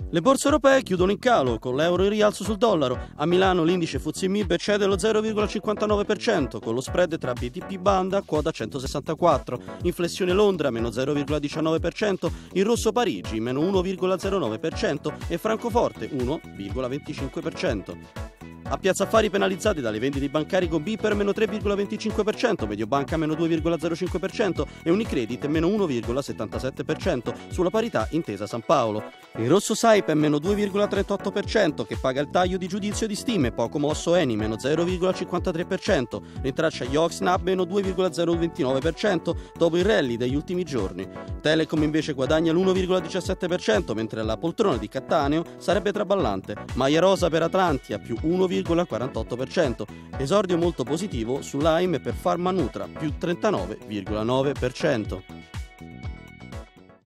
Le borse europee chiudono in calo, con l'euro in rialzo sul dollaro. A Milano l'indice FTSE MIB cede lo 0,59%, con lo spread tra BTP Banda quota 164. Inflessione Londra meno 0,19%, il rosso Parigi meno 1,09% e Francoforte 1,25%. A Piazza Affari penalizzati dalle vendite bancari con BPER meno 3,25%, Mediobanca meno 2,05% e Unicredit meno 1,77% sulla parità Intesa San Paolo. Il rosso Saipem meno 2,38% che paga il taglio di giudizio di stime, poco mosso Eni meno 0,53%, rintraccia Yoxnab meno 2,029% dopo il rally degli ultimi giorni. Telecom invece guadagna l'1,17% mentre la poltrona di Cattaneo sarebbe traballante. Maia Rosa per Atlantia più 1,48%, esordio molto positivo sull'AIM per Pharmanutra più 39,9%.